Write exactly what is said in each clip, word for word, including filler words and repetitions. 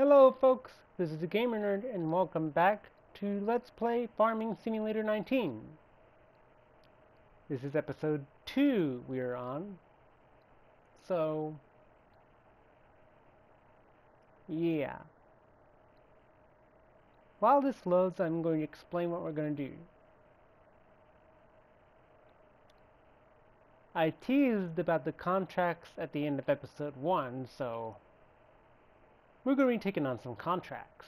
Hello folks, this is the Gamer Nerd and welcome back to Let's Play Farming Simulator nineteen. This is episode two we are on. So, yeah. While this loads, I'm going to explain what we're going to do. I teased about the contracts at the end of episode one, so we're going to be taking on some contracts.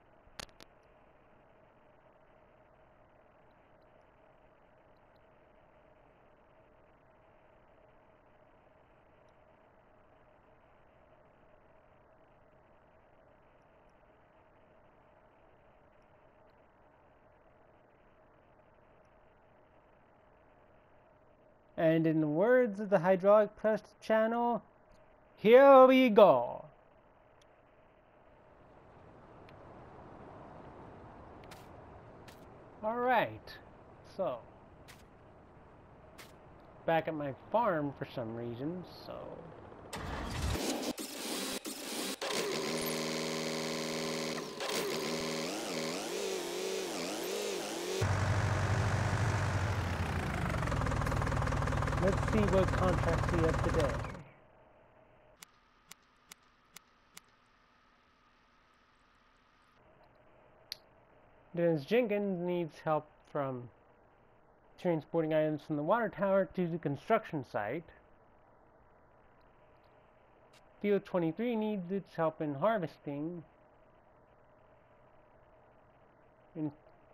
And in the words of the hydraulic press channel, here we go. Alright, so back at my farm for some reason, so let's see what contracts we have today. Dennis Jenkins needs help from transporting items from the water tower to the construction site. Field twenty-three needs its help in harvesting. In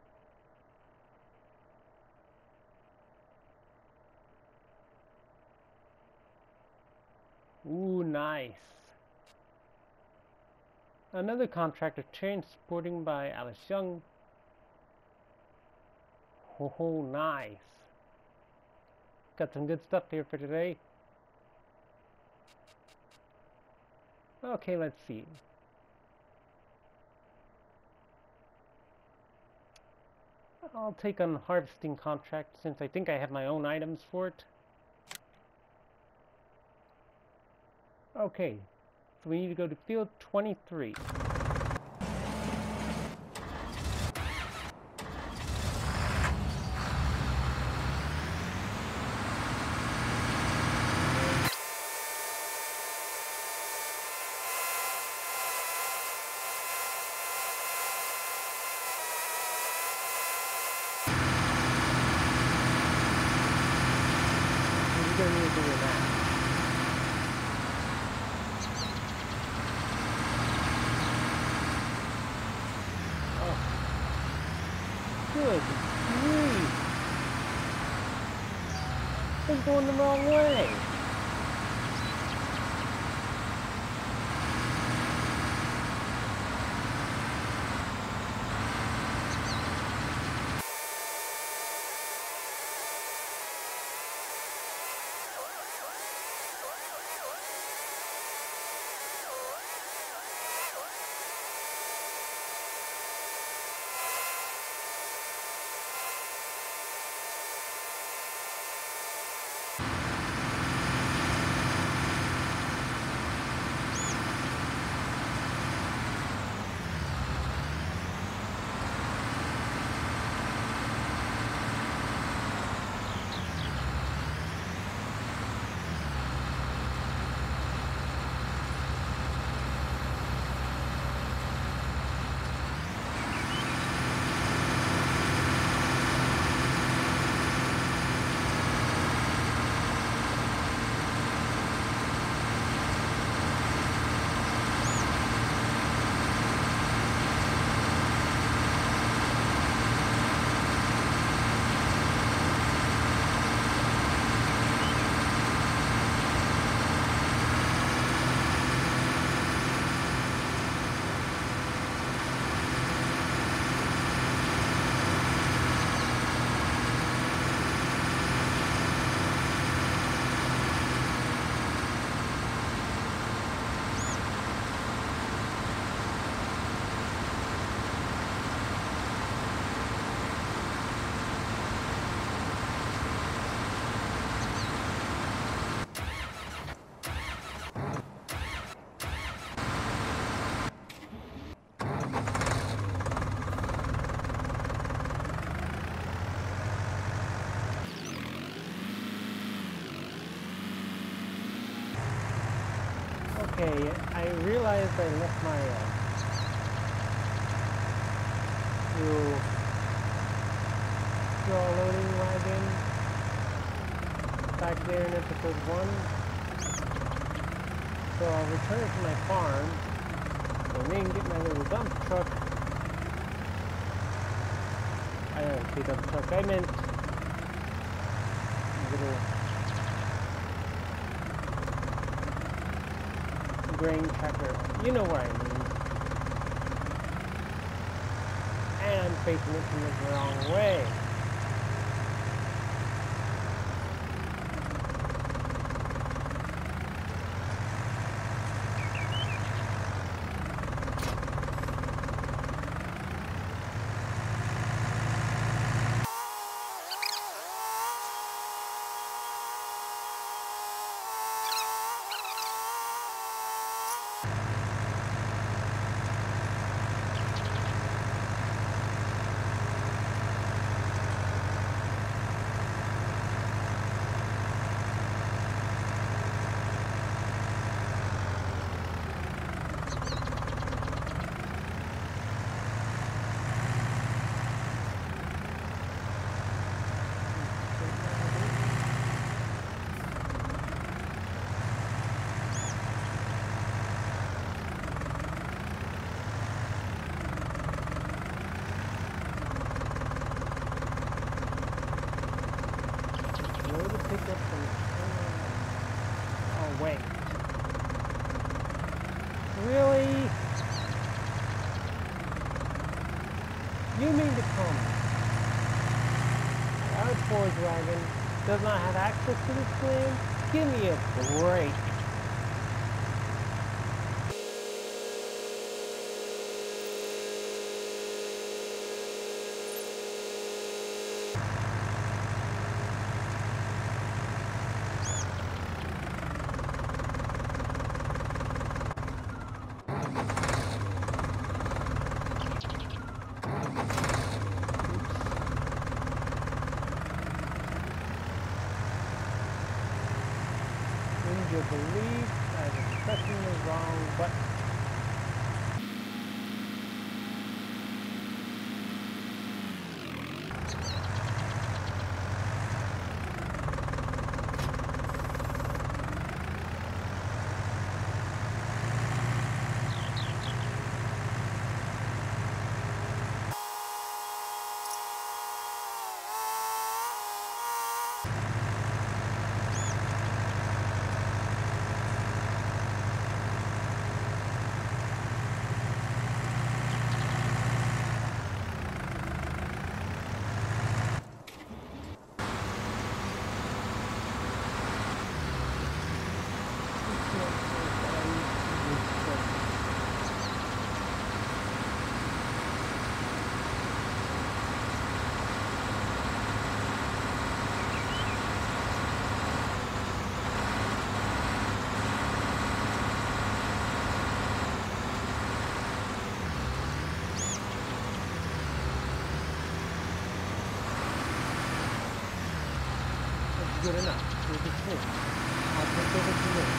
Ooh, nice. Another contractor transporting by Alice Young. Oh, nice. Got some good stuff here for today. Okay, let's see. I'll take on harvesting contract since I think I have my own items for it. Okay, so we need to go to field twenty-three. We're going to need to do that. Good grief! I'm going the wrong way! Okay, I realized I left my uh, little straw loading wagon back there in episode one. So I'll return to my farm and then get my little dump truck. I don't say dump truck, I meant little grain tractor. You know what I mean. And I'm facing it from the wrong way. Oh wait. Really? You mean to tell me our forge wagon does not have access to this land? Give me a break. You believe I was pressing the wrong button. Good enough. We'll be clear. I'll take over from there.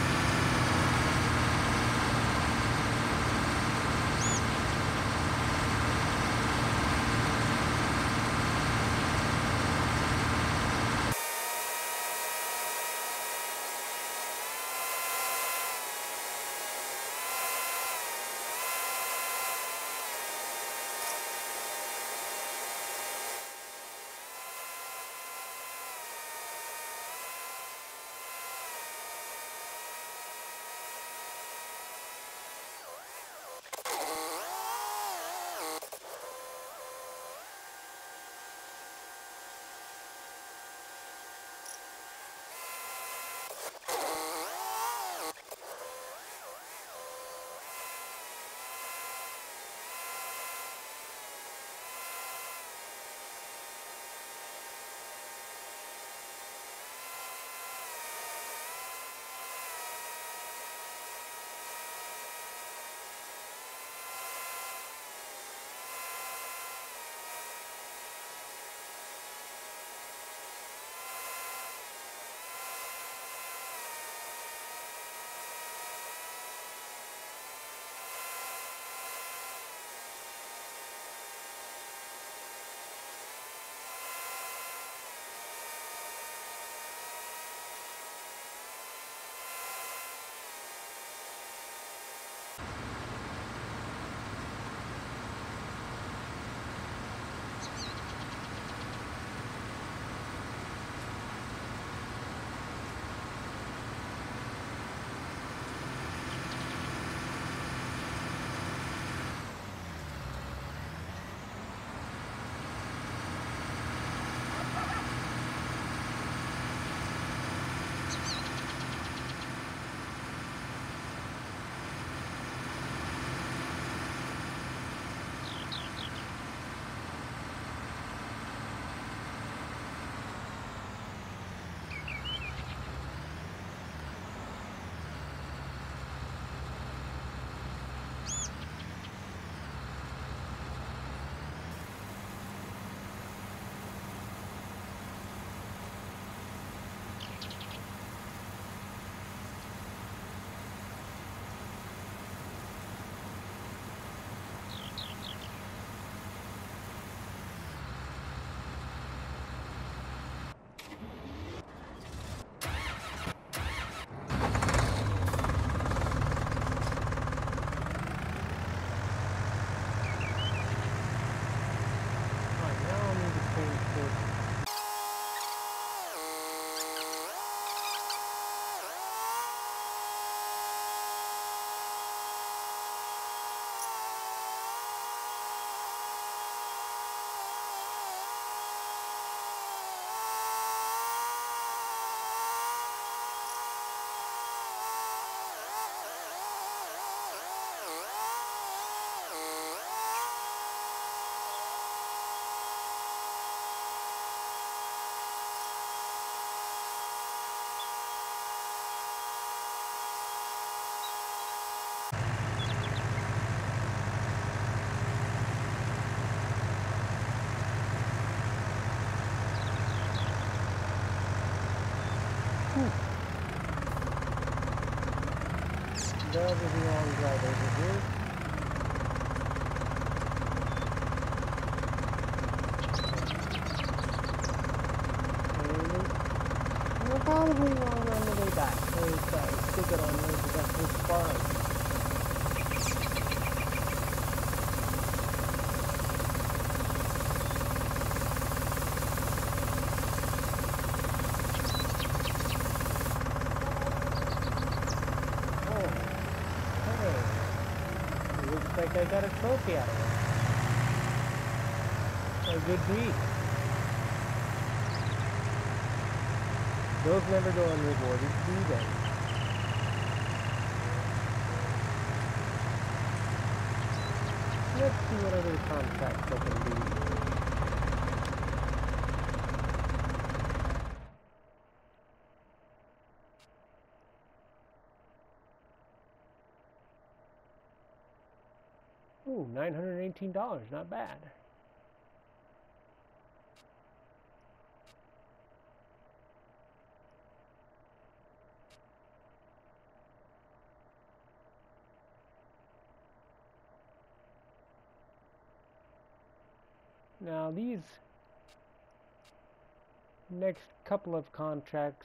relatively long drive over here. And we're probably longer on the way back, so it's uh, still good on road, but that's what's far out. Like I got a trophy out of it. A good beat. Those never go unrewarded, do they? Let's see what other contracts I can do. Ooh, nine hundred eighteen dollars, not bad. Now these next couple of contracts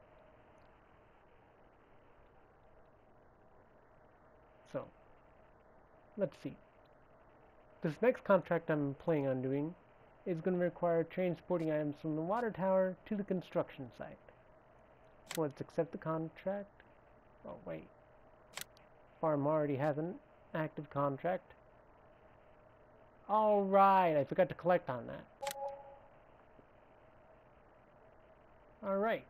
so let's see. This next contract I'm planning on doing is going to require transporting items from the water tower to the construction site. So let's accept the contract. Oh wait, farm already has an active contract. Alright, I forgot to collect on that. Alright.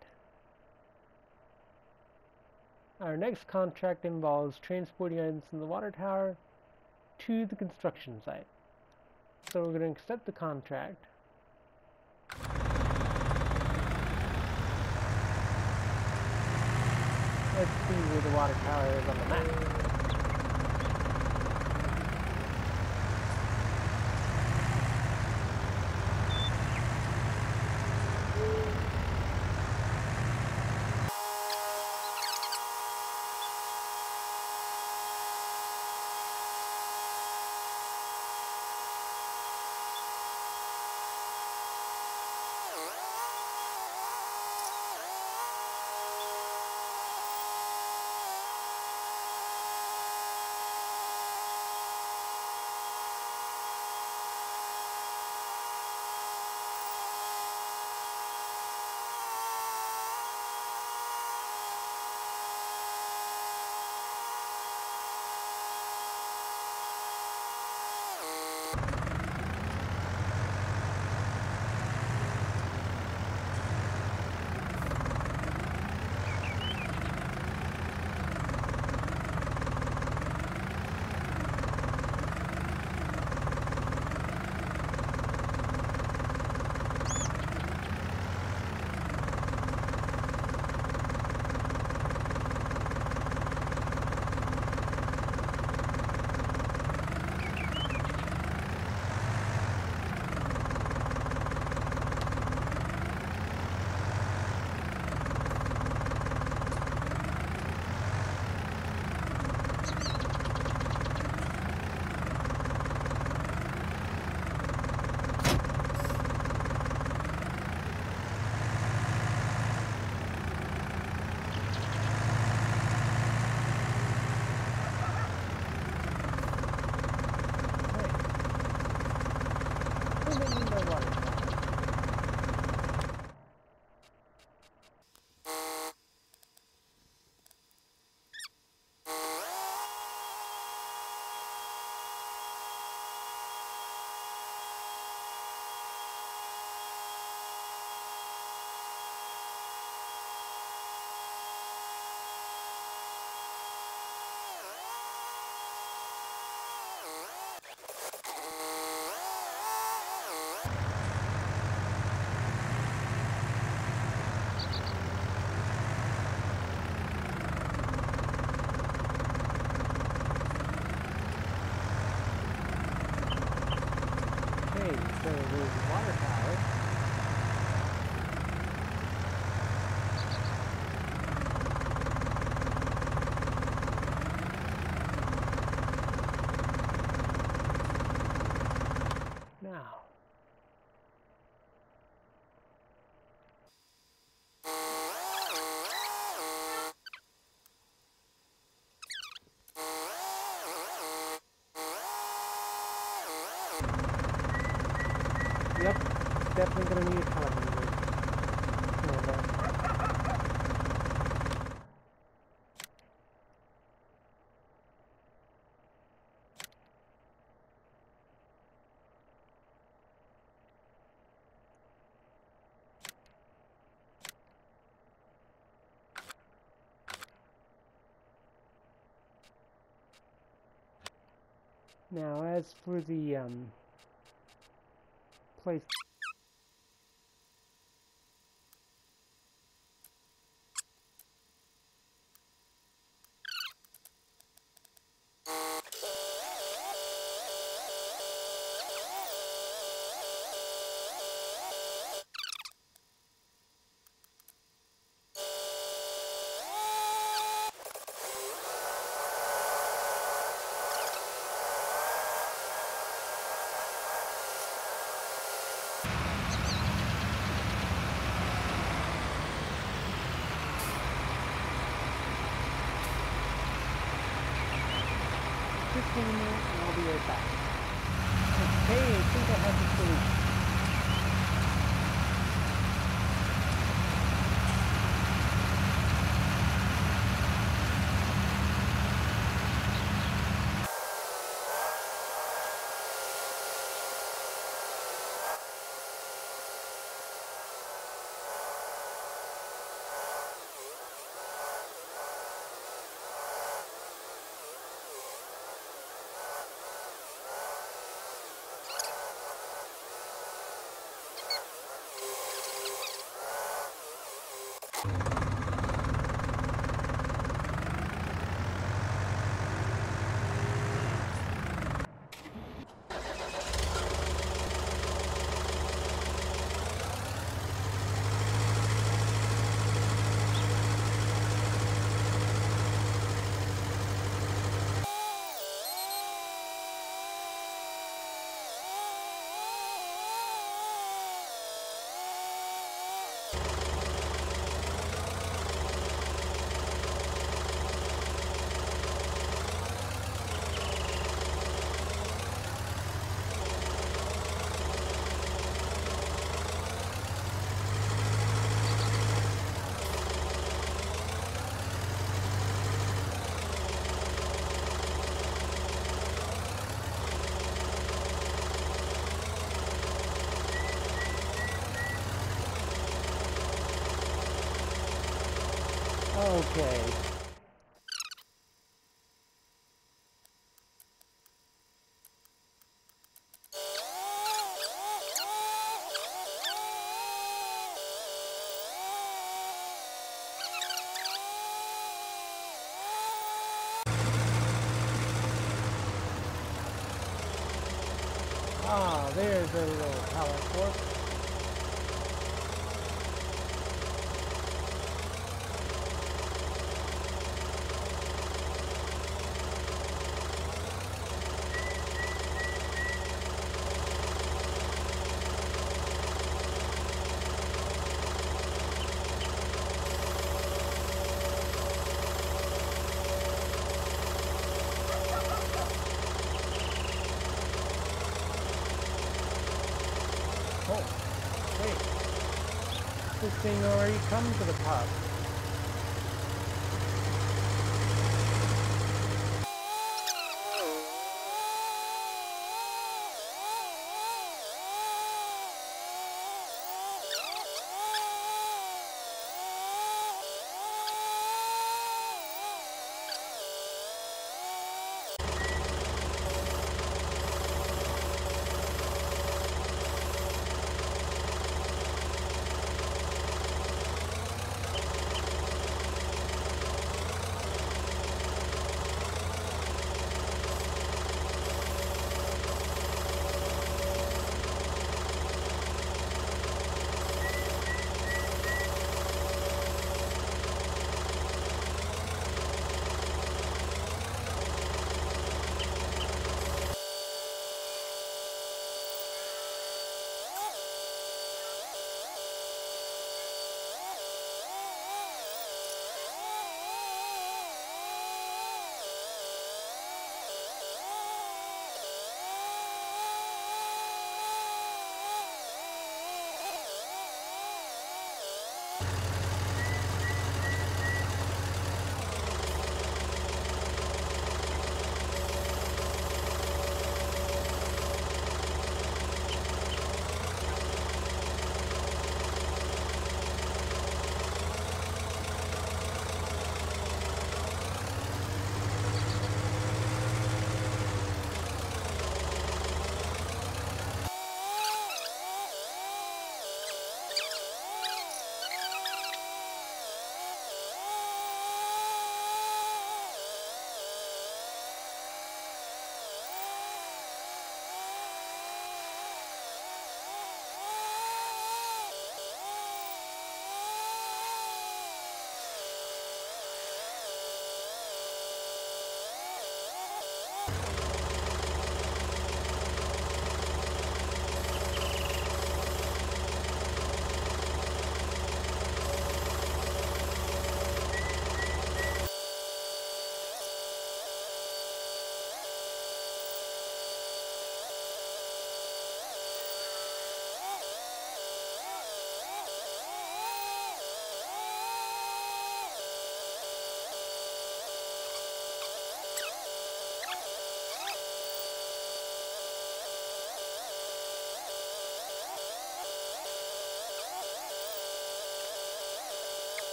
Our next contract involves transporting items from the water tower to the construction site. So we're going to accept the contract. Let's see where the water tower is on the map. So there's the water tower. Yep, definitely gonna need a telehandler. Now, as for the um, place. fifteen minutes and I'll be right back. Okay, I think I have the solution. Okay. Ah, there's a little pallet fork. Oh, wait. This thing already comes with a pop.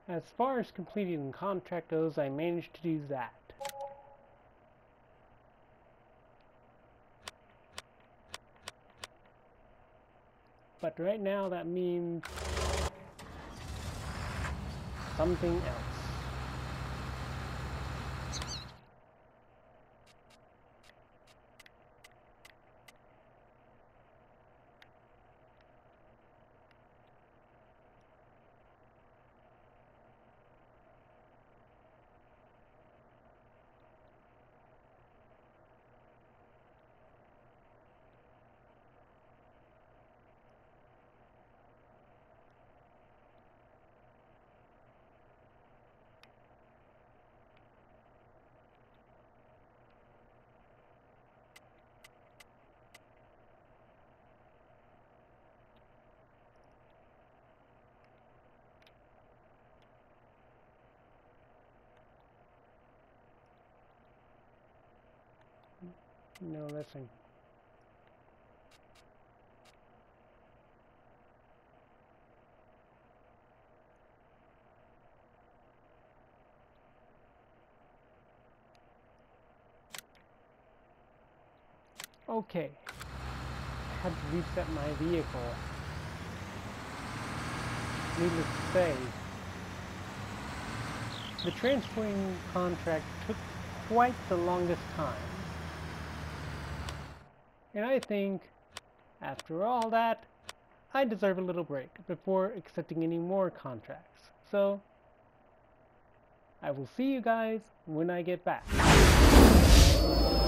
As far as completing the contract goes, I managed to do that. But right now that means something else. No, listen. Okay. I had to reset my vehicle. Needless to say, the transferring contract took quite the longest time. And I think, after all that, I deserve a little break before accepting any more contracts. So, I will see you guys when I get back.